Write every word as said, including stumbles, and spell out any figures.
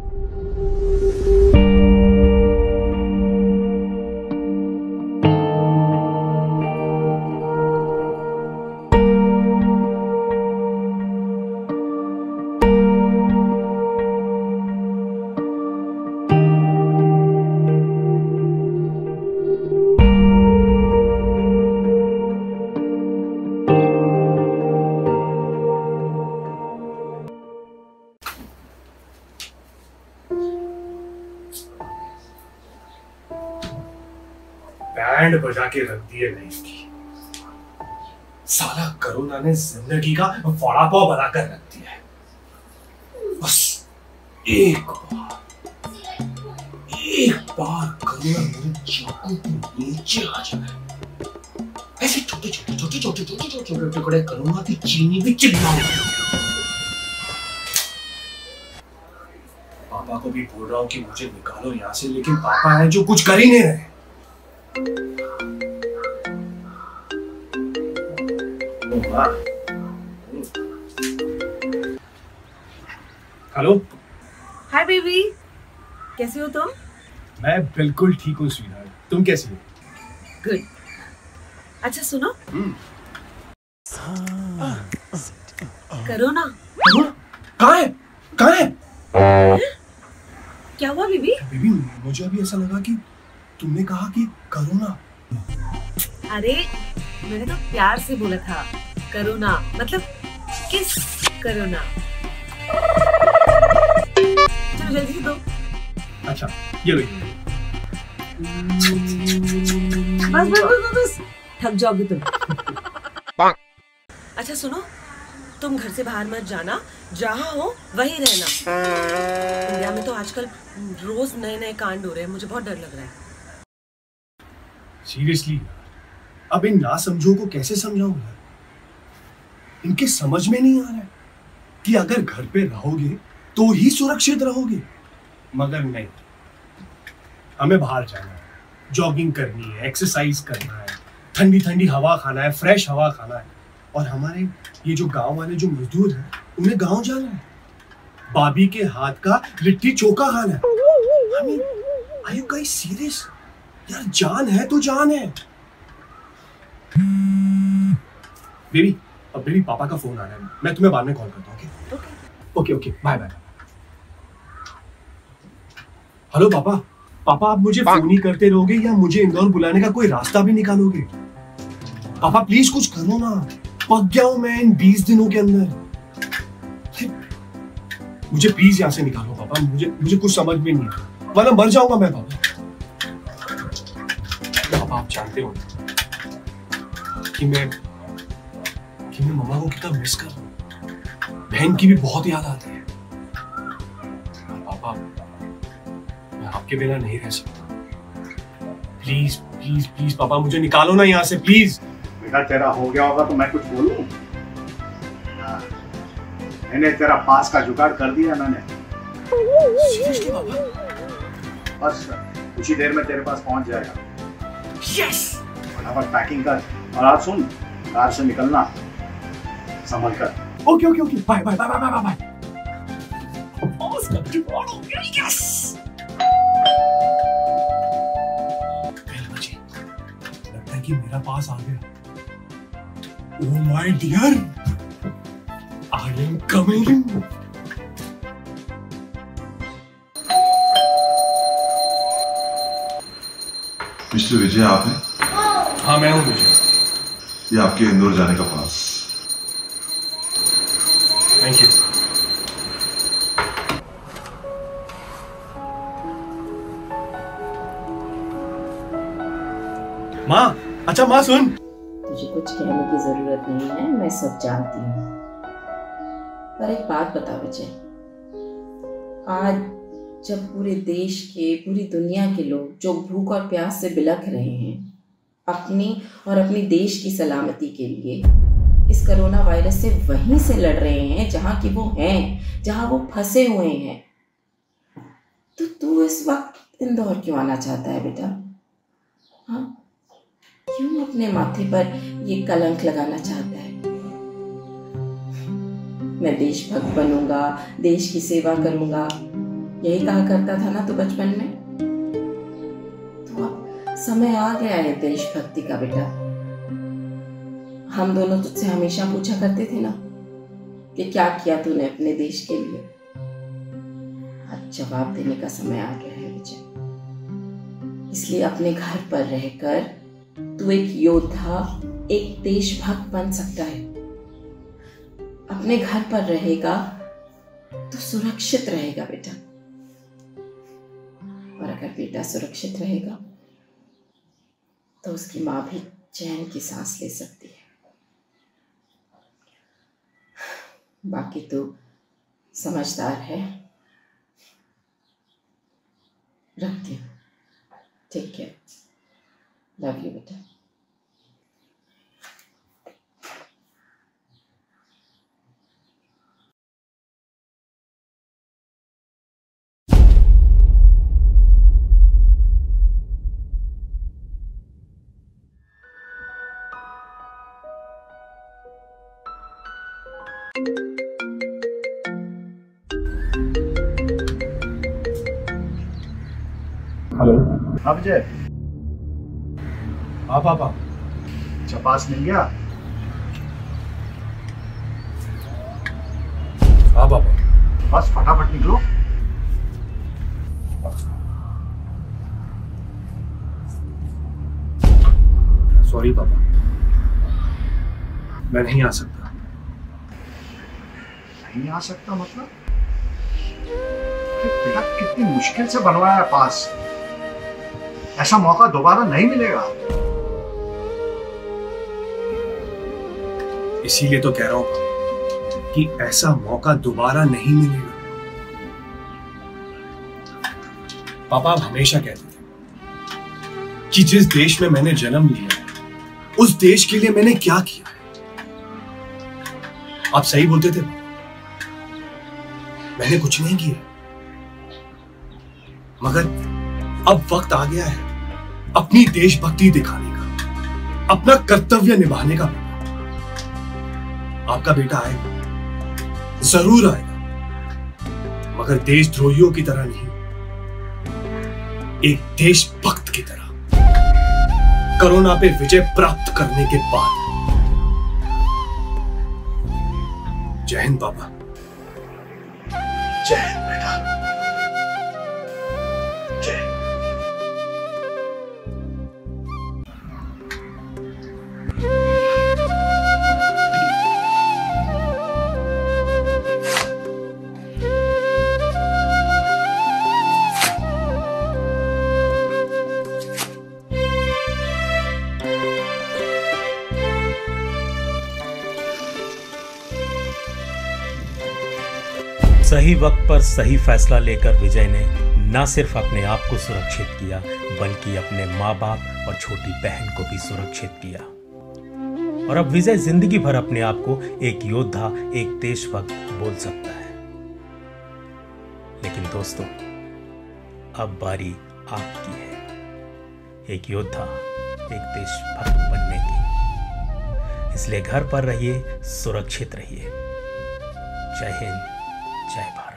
Band बजा के रख दिए लाइफ की। साला कोरोना ने जिंदगी का वड़ा पाव बनाकर रख दिया है। बस एक बार एक बार कोरोना मेरे चाकू के नीचे आ जाए, ऐसे छोटे छोटे छोटे छोटे छोटे छोटे छोटे टुकड़े करूंगा कि चीनी भी चिल्लाऊंगा। पापा को भी बोल रहा हूँ कि मुझे निकालो यहाँ से, लेकिन पापा हैं जो कुछ कर ही नहीं रहे। हेलो। हाय बेबी, कैसे हो तुम? मैं बिल्कुल ठीक हूँ स्वीटहार्ट, तुम कैसी हो? गुड। अच्छा सुनो, कोरोना कहाँ है? कहाँ है? क्या हुआ बेबी? बेबी मुझे अभी ऐसा लगा कि तुमने कहा कि कोरोना। अरे मैंने तो प्यार से बोला था कोरोना, मतलब किस कोरोना। चलो जल्दी से दो। अच्छा ये लो। बस बस बस बस, थक जाओगे तुम। अच्छा सुनो, तुम घर से बाहर मत जाना, जहाँ हो वहीं रहना। इंडिया में तो आजकल रोज नए नए कांड हो रहे हैं, मुझे बहुत डर लग रहा है। सीरियसली अब इन ना समझो को कैसे समझाऊंगा? इनके समझ में नहीं आ रहा है कि अगर घर पे रहोगे तो ही सुरक्षित रहोगे, मगर नहीं, हमें बाहर जाना है, जॉगिंग करनी है, एक्सरसाइज करना है, ठंडी ठंडी हवा खाना है, फ्रेश हवा खाना है। और हमारे ये जो गांव वाले जो मजदूर हैं, उन्हें गांव जाना है, भाभी के हाथ का लिट्टी चोखा खाना है। I mean, are you guys serious? यार जान है तो जान है। बेबी, अब बेबी पापा का फोन आ रहा है, मैं तुम्हें बाद में कॉल करता हूँ। Okay okay okay, bye bye. Hello पापा। पापा आप मुझे फोन ही करते रहोगे या मुझे इंदौर बुलाने का कोई रास्ता भी निकालोगे? पापा प्लीज कुछ करो ना, पक गया हूं मैं इन बीस दिनों के अंदर। मुझे प्लीज यहाँ से निकालो पापा, मुझे मुझे कुछ समझ में नहीं है, वरना मर जाऊंगा मैं पापा। पापा आप जानते हो कि मैं कि मैं मम्मा को कितना मिस कर रहा हूँ, बहन की भी बहुत याद आती है। पापा मैं आपके बिना नहीं रह सकता, प्लीज प्लीज प्लीज पापा मुझे निकालो ना यहाँ से प्लीज। बेटा तेरा हो गया होगा तो मैं कुछ बोलूं? मैंने तेरा पास का जुगाड़ कर दिया मैंने। सीरियसली पापा? बस कुछ ही देर में तेरे पास पहुंच जाएगा। यस। फटाफट पैकिंग कर और आज सुन, कार से निकलना संभल कर। Okay okay okay, bye bye bye bye bye bye. Pass का जुगाड़ हो गया, यस। बेल बजी, लगता है कि मेरा पास आ गया। Oh my dear, I am coming. Mister Vijay आप हैं? हाँ मैं हूँ विजय। ये आपके इंदौर जाने का पास। Thank you. माँ, अच्छा माँ सुन। तुझे कुछ कहने की जरूरत नहीं है, मैं सब जानती हूँ। पर एक बात बता विजय, आज जब पूरे देश के, पूरी दुनिया के लोग जो भूख और प्यास से बिलख रहे हैं अपनी और अपनी देश की सलामती के लिए, इस कोरोना वायरस से वहीं से लड़ रहे हैं जहाँ की वो हैं, जहाँ वो फंसे हुए हैं, तो तू इस वक्त इंदौर क्यों आना चाहता है बेटा? हाँ, क्यों अपने माथे पर ये कलंक लगाना चाहता है? मैं देशभक्त बनूंगा, देश की सेवा करूंगा, यही कहा करता था ना तू बचपन में। तो अब समय आ गया है देशभक्ति का बेटा। हम दोनों तुझसे हमेशा पूछा करते थे ना कि क्या किया तूने अपने देश के लिए। आज जवाब देने का समय आ गया है विजय। इसलिए अपने घर पर रहकर तू एक योद्धा, एक देशभक्त बन सकता है। अपने घर पर रहेगा तो सुरक्षित रहेगा बेटा। और अगर बेटा सुरक्षित रहेगा तो उसकी मां भी चैन की सांस ले सकती है। बाकी तू समझदार है। रखती हूँ। Take care. लव यू बेटा। हेलो। हाँ विजय, हाँ पापा। छपास मिल गया? हाँ पापा। बस फटाफट निकलो। सॉरी पापा, मैं नहीं आ सकता। नहीं आ सकता मतलब? बेटा कितनी मुश्किल से बनवाया है पास। ऐसा मौका दोबारा नहीं मिलेगा। इसीलिए तो कह रहा हूं कि ऐसा मौका दोबारा नहीं मिलेगा। पापा आप हमेशा कहते थे कि जिस देश में मैंने जन्म लिया उस देश के लिए मैंने क्या किया है। आप सही बोलते थे, मैंने कुछ नहीं किया। मगर अब वक्त आ गया है अपनी देशभक्ति दिखाने का, अपना कर्तव्य निभाने का। आपका बेटा आएगा, जरूर आएगा, मगर देशद्रोहियों की तरह नहीं, एक देशभक्त की तरह। कोरोना पे विजय प्राप्त करने के बाद। जय हिंद पापा। जय हिंद बेटा। जय। सही वक्त पर सही फैसला लेकर विजय ने न सिर्फ अपने आप को सुरक्षित किया बल्कि अपने माँ बाप और छोटी बहन को भी सुरक्षित किया। और अब विजय जिंदगी भर अपने आप को एक योद्धा, एक देशभक्त बोल सकता है। लेकिन दोस्तों, अब बारी आपकी है एक योद्धा, एक देशभक्त बनने की। इसलिए घर पर रहिए, सुरक्षित रहिए। जय हिंद, जय भारत।